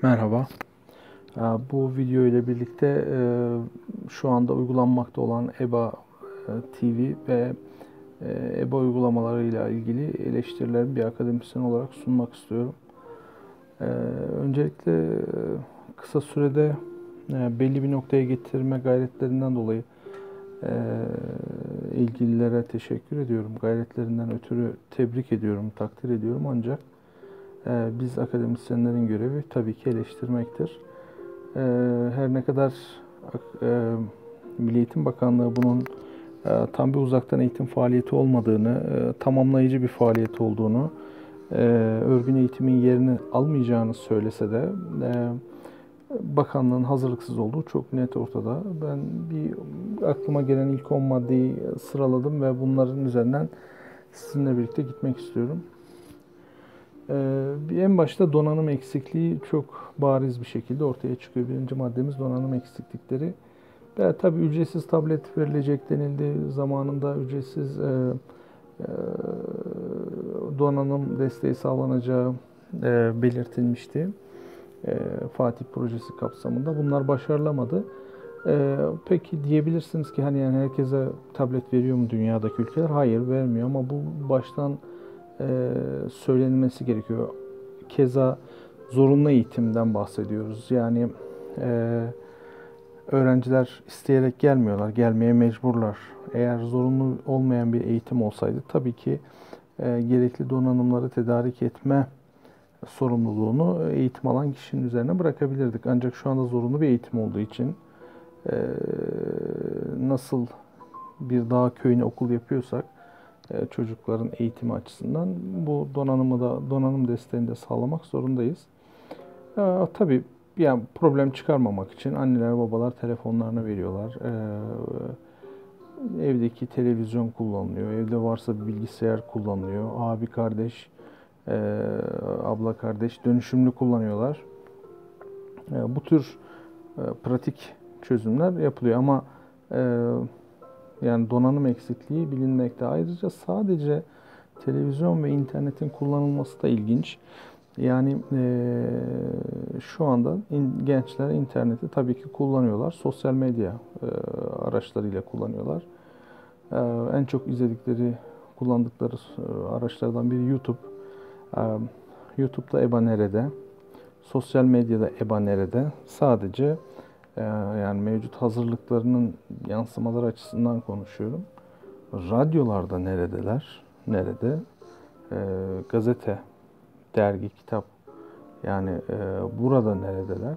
Merhaba. Bu video ile birlikte şu anda uygulanmakta olan EBA TV ve EBA uygulamalarıyla ilgili eleştirilerimi bir akademisyen olarak sunmak istiyorum. Öncelikle kısa sürede belli bir noktaya getirme gayretlerinden dolayı ilgililere teşekkür ediyorum. Gayretlerinden ötürü tebrik ediyorum, takdir ediyorum. Ancak biz akademisyenlerin görevi tabii ki eleştirmektir. Her ne kadar Milli Eğitim Bakanlığı bunun tam bir uzaktan eğitim faaliyeti olmadığını, tamamlayıcı bir faaliyet olduğunu, örgün eğitimin yerini almayacağını söylese de bakanlığın hazırlıksız olduğu çok net ortada. Ben aklıma gelen ilk 10 maddeyi sıraladım ve bunların üzerinden sizinle birlikte gitmek istiyorum. En başta donanım eksikliği çok bariz bir şekilde ortaya çıkıyor. Birinci maddemiz donanım eksiklikleri. Tabii ücretsiz tablet verilecek denildi. Zamanında ücretsiz donanım desteği sağlanacağı belirtilmişti. Fatih projesi kapsamında. Bunlar başarılamadı. Peki diyebilirsiniz ki yani herkese tablet veriyor mu dünyadaki ülkeler? Hayır, vermiyor ama bu baştan söylenmesi gerekiyor. Keza zorunlu eğitimden bahsediyoruz. Yani öğrenciler isteyerek gelmiyorlar, gelmeye mecburlar. Eğer zorunlu olmayan bir eğitim olsaydı tabii ki gerekli donanımları tedarik etme sorumluluğunu eğitim alan kişinin üzerine bırakabilirdik. Ancak şu anda zorunlu bir eğitim olduğu için nasıl bir dağ köyüne okul yapıyorsak çocukların eğitimi açısından bu donanım desteğini de sağlamak zorundayız. Tabii yani problem çıkarmamak için anneler babalar telefonlarını veriyorlar. Evdeki televizyon kullanılıyor. Evde varsa bir bilgisayar kullanılıyor. Abi kardeş, abla kardeş dönüşümlü kullanıyorlar. Bu tür pratik çözümler yapılıyor ama yani donanım eksikliği bilinmekte. Ayrıca sadece televizyon ve internetin kullanılması da ilginç. Yani şu anda gençler interneti tabii ki kullanıyorlar. Sosyal medya araçlarıyla kullanıyorlar. En çok kullandıkları araçlardan biri YouTube. YouTube'da EBA nerede? Sosyal medyada EBA nerede? Sadece yani mevcut hazırlıklarının yansımaları açısından konuşuyorum. Radyolarda neredeler? Nerede? Gazete, dergi, kitap yani burada neredeler?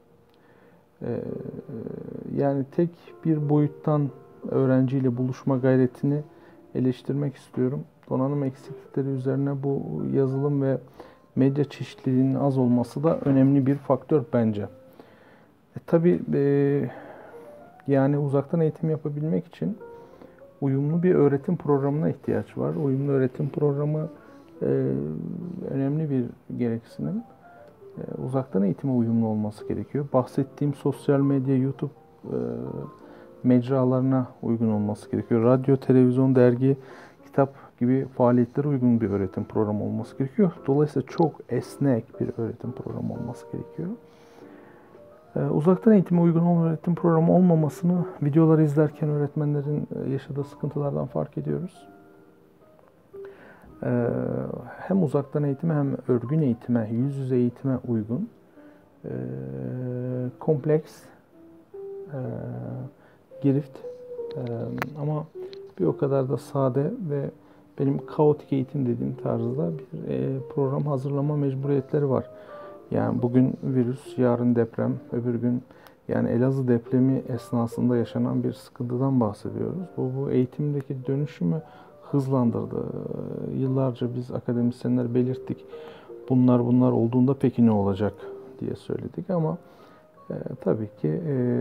Yani tek bir boyuttan öğrenciyle buluşma gayretini eleştirmek istiyorum. Donanım eksiklikleri üzerine bu yazılım ve medya çeşitliliğinin az olması da önemli bir faktör bence. Tabii yani uzaktan eğitim yapabilmek için uyumlu bir öğretim programına ihtiyaç var. Uyumlu öğretim programı önemli bir gereksinim. Uzaktan eğitime uyumlu olması gerekiyor. Bahsettiğim sosyal medya, YouTube mecralarına uygun olması gerekiyor. Radyo, televizyon, dergi, kitap gibi faaliyetlere uygun bir öğretim programı olması gerekiyor. Dolayısıyla çok esnek bir öğretim programı olması gerekiyor. Uzaktan eğitime uygun olan öğretim programı olmamasını videoları izlerken öğretmenlerin yaşadığı sıkıntılardan fark ediyoruz. Hem uzaktan eğitime hem örgün eğitime, yüz yüze eğitime uygun, kompleks, girift ama bir o kadar da sade ve benim kaotik eğitim dediğim tarzda bir program hazırlama mecburiyetleri var. Yani bugün virüs, yarın deprem, öbür gün yani Elazığ depremi esnasında yaşanan bir sıkıntıdan bahsediyoruz. Bu eğitimdeki dönüşümü hızlandırdı. Yıllarca biz akademisyenler belirttik. Bunlar olduğunda peki ne olacak diye söyledik ama tabii ki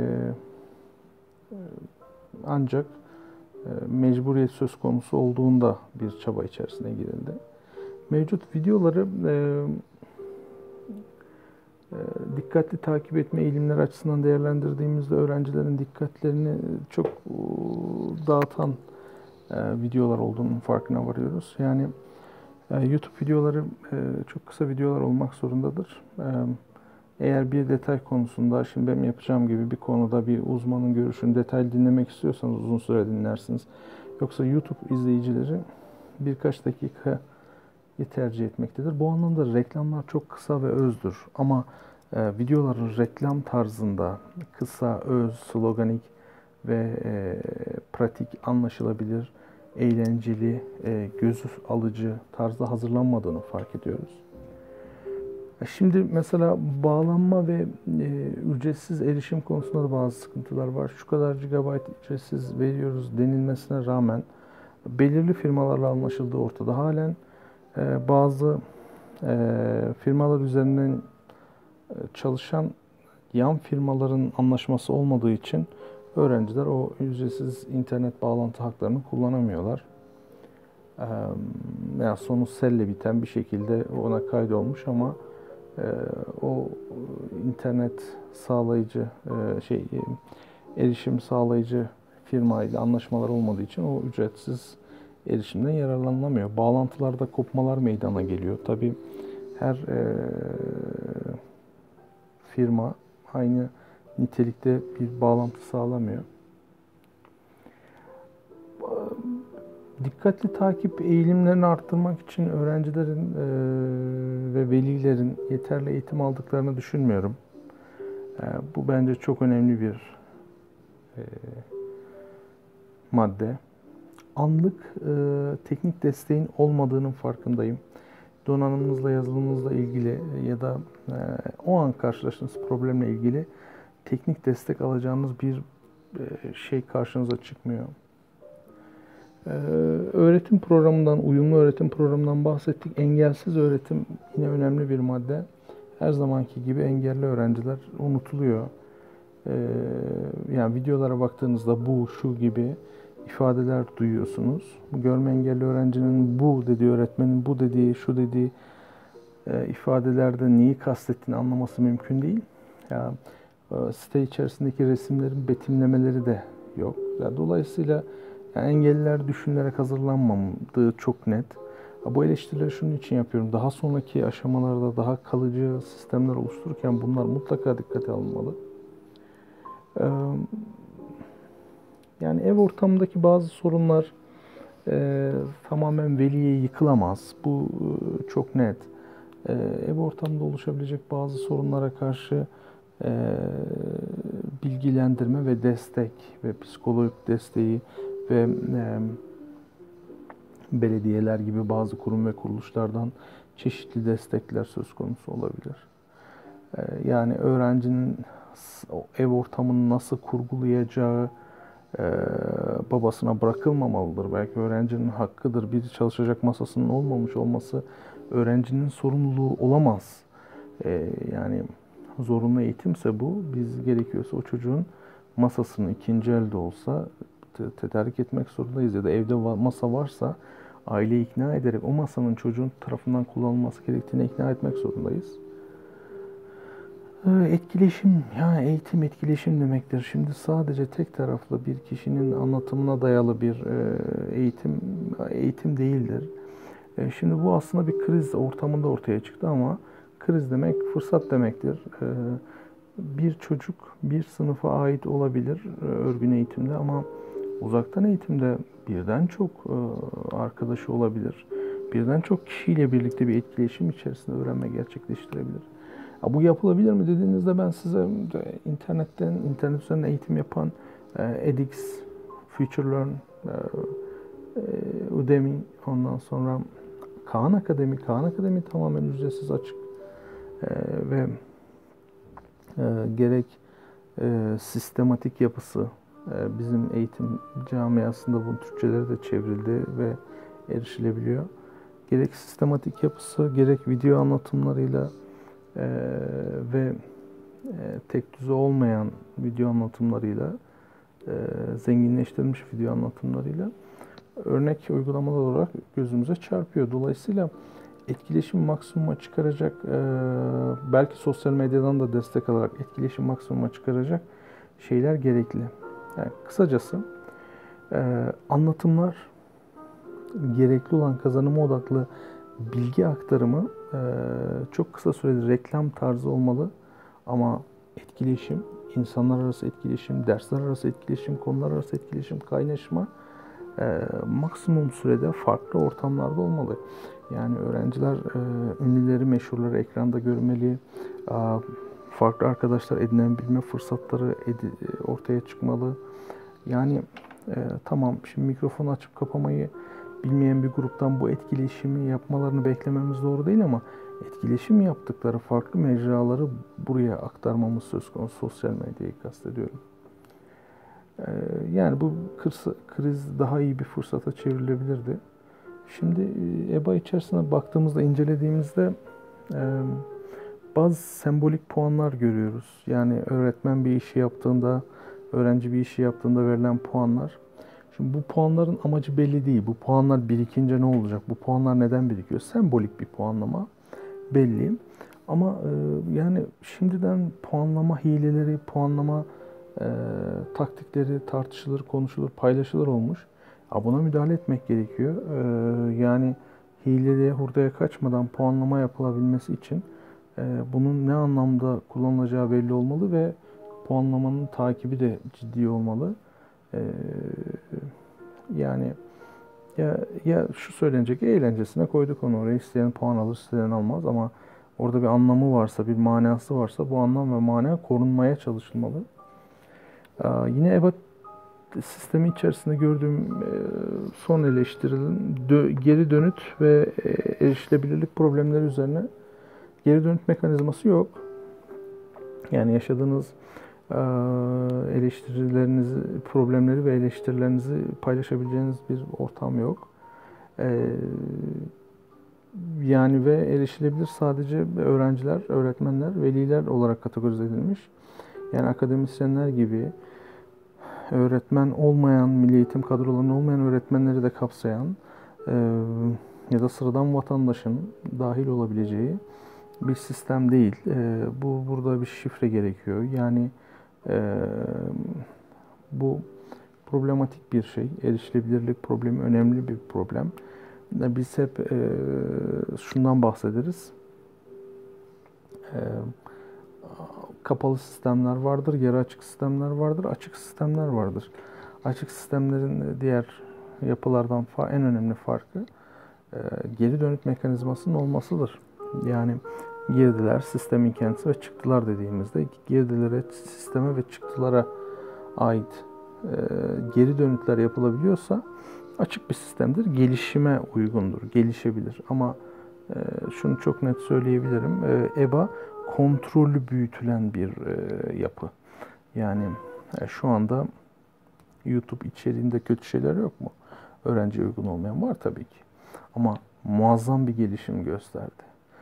ancak mecburiyet söz konusu olduğunda bir çaba içerisine girildi. Mevcut videoları dikkatli takip etme eğilimleri açısından değerlendirdiğimizde öğrencilerin dikkatlerini çok dağıtan videolar olduğunun farkına varıyoruz. Yani YouTube videoları çok kısa videolar olmak zorundadır. Eğer bir detay konusunda, şimdi benim yapacağım gibi bir konuda bir uzmanın görüşünü detaylı dinlemek istiyorsanız uzun süre dinlersiniz. Yoksa YouTube izleyicileri birkaç dakikayı tercih etmektedir. Bu anlamda reklamlar çok kısa ve özdür. Ama videoların reklam tarzında kısa, öz, sloganik ve pratik, anlaşılabilir, eğlenceli, göz alıcı tarzda hazırlanmadığını fark ediyoruz. Şimdi mesela bağlanma ve ücretsiz erişim konusunda da bazı sıkıntılar var. Şu kadar GB ücretsiz veriyoruz denilmesine rağmen belirli firmalarla anlaşıldığı ortada. Halen bazı firmalar üzerinden çalışan yan firmaların anlaşması olmadığı için öğrenciler o ücretsiz internet bağlantı haklarını kullanamıyorlar. Yani sonu selle biten bir şekilde ona kaydolmuş ama o internet sağlayıcı erişim sağlayıcı firma ile anlaşmalar olmadığı için o ücretsiz erişimden yararlanılamıyor. Bağlantılarda kopmalar meydana geliyor. Tabii her firma aynı nitelikte bir bağlantı sağlamıyor. Dikkatli takip eğilimlerini arttırmak için öğrencilerin ve velilerin yeterli eğitim aldıklarını düşünmüyorum. Bu bence çok önemli bir madde. Anlık teknik desteğin olmadığının farkındayım. Donanımınızla, yazılımınızla ilgili ya da o an karşılaştığınız problemle ilgili teknik destek alacağınız bir şey karşınıza çıkmıyor. Öğretim programından, uyumlu öğretim programından bahsettik. Engelsiz öğretim yine önemli bir madde. Her zamanki gibi engelli öğrenciler unutuluyor. Yani videolara baktığınızda bu, şu gibi ifadeler duyuyorsunuz. Görme engelli öğrencinin bu dediği, öğretmenin bu dediği, şu dediği ifadelerde neyi kastettiğini anlaması mümkün değil. Yani, site içerisindeki resimlerin betimlemeleri de yok. Yani dolayısıyla yani engelliler düşünülerek hazırlanmadığı çok net. Bu eleştirileri şunun için yapıyorum. Daha sonraki aşamalarda daha kalıcı sistemler oluştururken bunlar mutlaka dikkate alınmalı. Yani ev ortamındaki bazı sorunlar tamamen veliye yıkılamaz. Bu çok net. Ev ortamında oluşabilecek bazı sorunlara karşı bilgilendirme ve destek ve psikolojik desteği ve belediyeler gibi bazı kurum ve kuruluşlardan çeşitli destekler söz konusu olabilir. Yani öğrencinin ev ortamını nasıl kurgulayacağı babasına bırakılmamalıdır. Belki öğrencinin hakkıdır. Bir çalışacak masasının olmamış olması öğrencinin sorumluluğu olamaz. Yani zorunlu eğitimse bu. Biz gerekiyorsa o çocuğun masasını ikinci elde olsa tedarik etmek zorundayız. Ya da evde masa varsa aileyi ikna ederek o masanın çocuğun tarafından kullanılması gerektiğine ikna etmek zorundayız. Etkileşim, yani eğitim etkileşim demektir. Şimdi sadece tek taraflı bir kişinin anlatımına dayalı bir eğitim değildir. Şimdi bu aslında bir kriz ortamında ortaya çıktı ama kriz demek fırsat demektir. Bir çocuk bir sınıfa ait olabilir örgün eğitimde ama uzaktan eğitimde birden çok arkadaşı olabilir. Birden çok kişiyle birlikte bir etkileşim içerisinde öğrenme gerçekleştirebilir. Bu yapılabilir mi dediğinizde ben size internet üzerinden eğitim yapan edX, FutureLearn, Udemy, ondan sonra Kaan Akademi tamamen ücretsiz açık ve gerek sistematik yapısı bizim eğitim camiasında bunun Türkçeleri de çevrildi ve erişilebiliyor. Gerek sistematik yapısı, gerek video anlatımlarıyla ve tek düze olmayan video anlatımlarıyla, zenginleştirilmiş video anlatımlarıyla örnek uygulamalar olarak gözümüze çarpıyor. Dolayısıyla etkileşim maksimuma çıkaracak, belki sosyal medyadan da destek alarak etkileşim maksimuma çıkaracak şeyler gerekli. Yani kısacası anlatımlar gerekli olan kazanıma odaklı bilgi aktarımı çok kısa süreli reklam tarzı olmalı. Ama etkileşim, insanlar arası etkileşim, dersler arası etkileşim, konular arası etkileşim, kaynaşma maksimum sürede farklı ortamlarda olmalı. Yani öğrenciler ünlüleri, meşhurları ekranda görmeli, farklı arkadaşlar edinebilme fırsatları ortaya çıkmalı. Yani tamam, şimdi mikrofonu açıp kapamayı bilmeyen bir gruptan bu etkileşimi yapmalarını beklememiz doğru değil, ama etkileşim yaptıkları farklı mecraları buraya aktarmamız söz konusu. Sosyal medyayı kastediyorum. Yani bu kriz daha iyi bir fırsata çevrilebilirdi. Şimdi EBA içerisine baktığımızda, incelediğimizde bazı sembolik puanlar görüyoruz. Yani öğretmen bir işi yaptığında, öğrenci bir işi yaptığında verilen puanlar. Şimdi bu puanların amacı belli değil. Bu puanlar birikince ne olacak? Bu puanlar neden birikiyor? Sembolik bir puanlama belli. Ama yani şimdiden puanlama hileleri, puanlama taktikleri tartışılır, konuşulur, paylaşılır olmuş. Buna müdahale etmek gerekiyor. Yani hileye, hurdaya kaçmadan puanlama yapılabilmesi için bunun ne anlamda kullanılacağı belli olmalı ve puanlamanın takibi de ciddi olmalı. Yani ya şu söylenecek, eğlencesine koyduk onu oraya, isteyen puan alır, isteyen almaz, ama orada bir anlamı varsa, bir manası varsa bu anlam ve mana korunmaya çalışılmalı. Yine EBA sistemi içerisinde gördüğüm son eleştirilerin geri dönüt ve erişilebilirlik problemleri üzerine. Geri dönüt mekanizması yok. Yani yaşadığınız eleştirilerinizi, problemleri ve eleştirilerinizi paylaşabileceğiniz bir ortam yok. Yani ve erişilebilir sadece öğrenciler, öğretmenler, veliler olarak kategorize edilmiş. Yani akademisyenler gibi öğretmen olmayan, milli eğitim kadrolarında olmayan öğretmenleri de kapsayan ya da sıradan vatandaşın dahil olabileceği bir sistem değil. Burada bir şifre gerekiyor. Yani bu problematik bir şey. Erişilebilirlik problemi önemli bir problem. Biz hep şundan bahsederiz. Kapalı sistemler vardır, yarı açık sistemler vardır, açık sistemler vardır. Açık sistemlerin diğer yapılardan en önemli farkı geri dönüt mekanizmasının olmasıdır. Yani girdiler, sistemin kendisi ve çıktılar dediğimizde girdilere, sisteme ve çıktılara ait geri dönütler yapılabiliyorsa açık bir sistemdir. Gelişime uygundur, gelişebilir. Ama şunu çok net söyleyebilirim. EBA kontrollü büyütülen bir yapı. Yani şu anda YouTube içeriğinde kötü şeyler yok mu? Öğrenciye uygun olmayan var tabii ki. Ama muazzam bir gelişim gösterdi.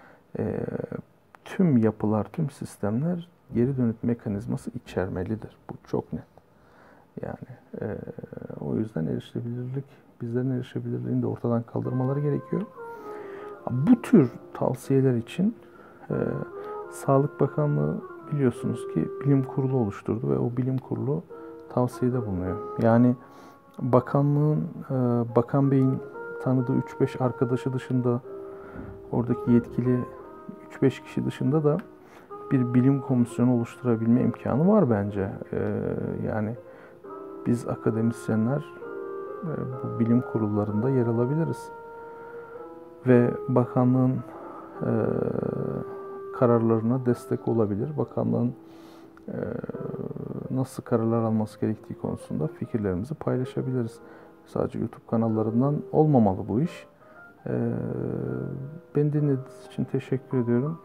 Tüm yapılar, tüm sistemler geri dönüt mekanizması içermelidir. Bu çok net. Yani o yüzden bizlerin erişilebilirliğini de ortadan kaldırmaları gerekiyor. Bu tür tavsiyeler için Sağlık Bakanlığı biliyorsunuz ki bilim kurulu oluşturdu ve o bilim kurulu tavsiyede bulunuyor. Yani bakanlığın, Bakan Bey'in tanıdığı 3-5 arkadaşı dışında, oradaki yetkili 3-5 kişi dışında da bir bilim komisyonu oluşturabilme imkanı var bence. Yani biz akademisyenler bu bilim kurullarında yer alabiliriz. Ve bakanlığın kararlarına destek olabilir. Bakanlığın nasıl kararlar alması gerektiği konusunda fikirlerimizi paylaşabiliriz. Sadece YouTube kanallarından olmamalı bu iş. Beni dinlediğiniz için teşekkür ediyorum.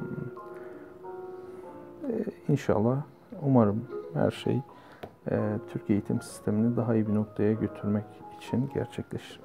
İnşallah, umarım her şey Türkiye eğitim sistemini daha iyi bir noktaya götürmek için gerçekleşir.